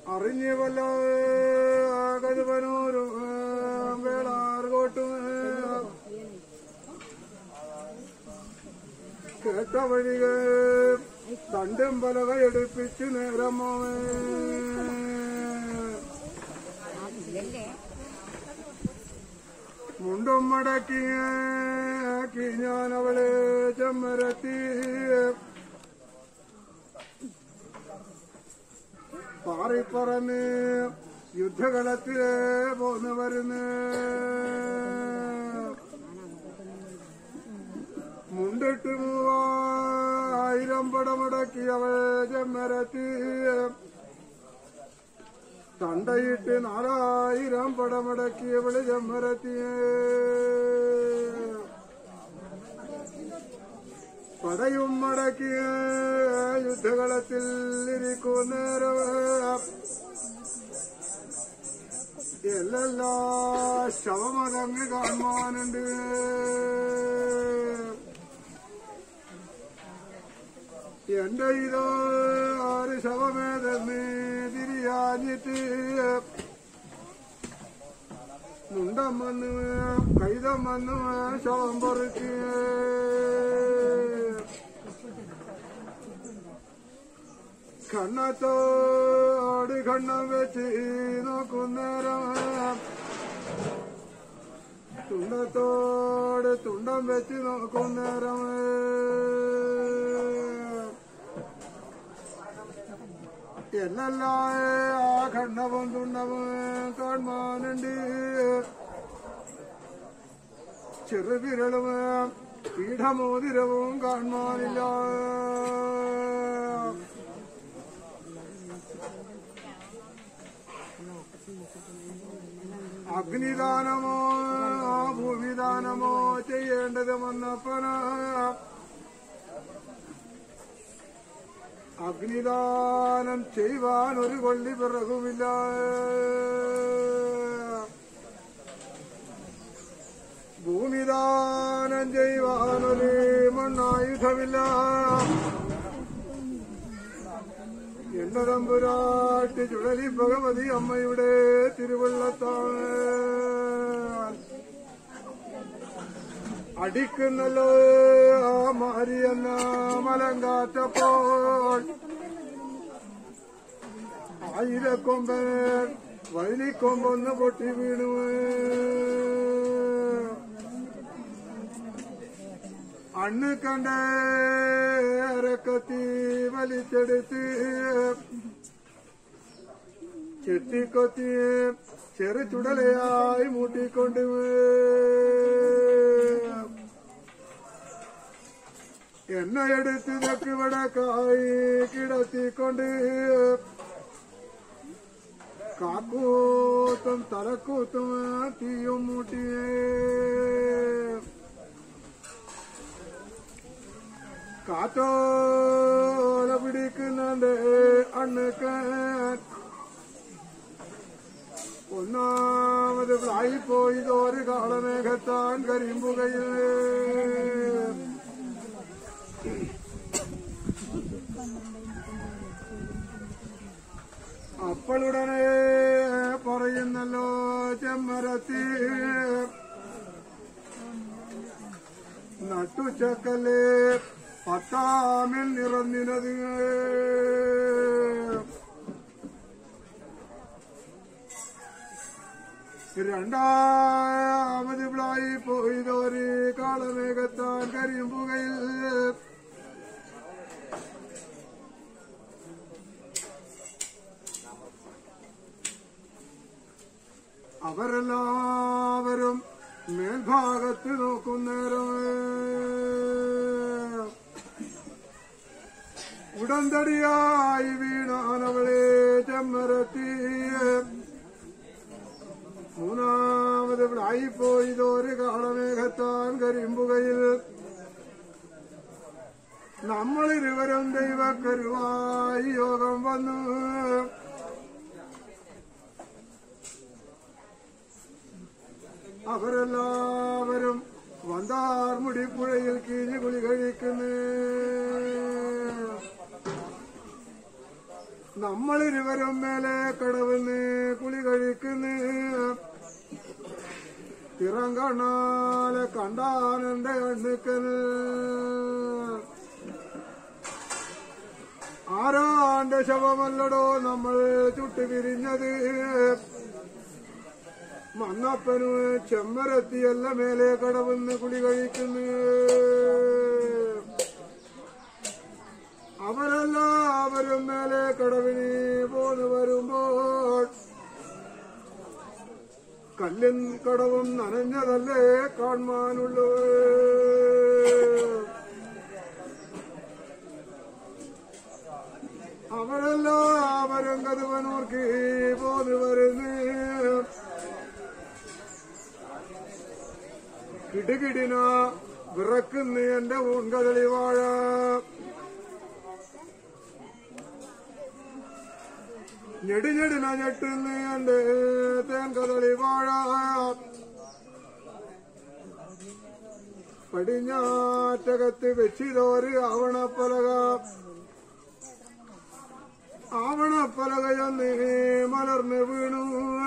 അറിഞ്ഞു വല്ല കരുവനൂരും വേളാർകോട്ടും കേട്ട വഴികൾ തണ്ടും പലകയെടുപ്പിച്ച് നേരമോ മുണ്ടും മടക്കി ഞാൻ അവളെ ചെമ്മരത്തി പാറിപ്പറന്ന് യുദ്ധകളത്തിലെ പോന്നു വരുന്നു മുണ്ടിട്ട് 3000 പടമുടക്കി അവൾ ചെമ്മരത്തി തണ്ടയിട്ട് 4000 പടമുടക്കി അവള് ചെമ്മരത്തിയെ പടയും മടക്കിയ യുദ്ധകളത്തിൽ ഇരിക്കുന്നേരം എല്ലാ ശവമതങ്ങ് കാണുവാനുണ്ട് എന്റെ ഇതോ 6 ശവമേതെന്ന് തിരിയാഞ്ഞിട്ട് മുണ്ടം വന്നു കൈതം വന്നു ശവം പൊറുക്ക് കണ്ണത്തോട് കണ്ണം വെച്ച് നോക്കുന്നേരം തുണ്ടത്തോട് തുണ്ടം വെച്ച് നോക്കുന്നേരം എന്നല്ല ആ കണ്ണവും തുണ്ടവും കാണാനുണ്ട് ചെറുവിരലും പീഠമോതിരവും കാണാനില്ല അഗ്നിദാനമോ ഭൂമിദാനമോ ചെയ്യേണ്ടത് വന്നപ്പന അഗ്നിദാനം ചെയ്യുവാൻ ഒരു കൊള്ളി പിറകുമില്ല ഭൂമിദാനം ചെയ്യുവാൻ ഒരു മണ്ണായുധമില്ല എന്റെ തമ്പുരാട്ടി ചുഴലി ഭഗവതി അമ്മയുടെ തിരുവള്ളത്താണ് അടിക്കുന്നല്ലോ ആ മാരിയെന്ന മലങ്കാറ്റപ്പോൾ 1000 കൊമ്പൻ വൈലിക്കൊമ്പൊന്ന് പൊട്ടി വീണു അണ്ണ് കണ്ട അരക്കത്തി വലിച്ചെടുത്ത് ചെത്തിക്കൊത്തി ചെറു ചുടലയായി മൂട്ടിക്കൊണ്ട് എണ്ണയെടുത്ത് തെക്ക് വടക്കായി കിടത്തിക്കൊണ്ട് കാക്കൂത്തും തലക്കൂത്തും തീയും മൂട്ടിയേ കാറ്റോല പിടിക്കുന്നുണ്ട് അണ്ണുക്കാൻ ഒന്നാമത് ആയിപ്പോയതൊരു കാളമേഘത്താൻ കരിമ്പുകയിൽ അപ്പോളുടനെ പറയുന്നല്ലോ ചെമ്മരത്തി നട്ടുച്ചക്കല്ലേ 10 നിറഞ്ഞിനത് രണ്ടാമത് പ്ലായി പോയതൊരു കാളമേഘത്താൻ കരിമ്പുകയിൽ അവരെല്ലാവരും മേൽഭാഗത്ത് നോക്കുന്നേരം ഉടന്തടിയായി വീണാനവളെ ചെമ്മരത്തി മൂന്നാമത് ആയിപ്പോയതൊരു കാളമേഘത്താൻ കരിമ്പുകയിൽ നമ്മളിരുവരും ദൈവക്കരുവായി യോഗം വന്നു അവരെല്ലാവരും വന്താർമുടിപ്പുഴയിൽ കീഞ്ഞു കുളി കഴിക്കുന്നു നമ്മളിരുവരും മേലെ കടവുന്ന് കുളി കഴിക്കുന്നു തിറങ്കണ്ണാലെ കണ്ടാനെന്റെ കണ്ണുക്കന് ആരാന്റെ ശവമല്ലടോ നമ്മൾ ചുട്ടുപിരിഞ്ഞത് മന്നപ്പനു ചെമ്മരത്തിയല്ല മേലെ കടവുന്ന് കുളി കഴിക്കുന്നു അവരെല്ലാവരും മേലെ കടവിന് പോന്നു വരുമ്പോൾ കല്ലിൻ കടവും നനഞ്ഞതല്ലേ കാണാനുള്ളൂ അവരെല്ലാവരും കതുവനൂർക്ക് പോന്നു വരുന്നു കിടുകിടിന വിറക്കുന്നു എന്റെ ഊൺകദളി വാഴ ഞെടിഞ്ഞെടിന ഞെട്ടുന്നു എന്റെ തേൻകദളി വാഴ പടിഞ്ഞാറ്റകത്ത് വെച്ചിതോര് ആവണപ്പലകയൊന്ന് മലർന്ന് വീണു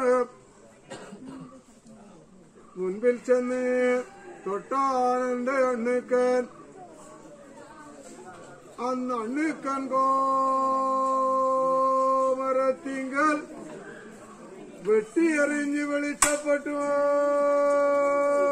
മുൻപിൽ ചെന്ന് തൊട്ടാനെന്റെ അണ്ണുക്കൻ അന്ന് അണ്ണുക്കൻ കോമരത്തിങ്കൽ വെട്ടിയെറിഞ്ഞ് വെളിച്ചപ്പെട്ടു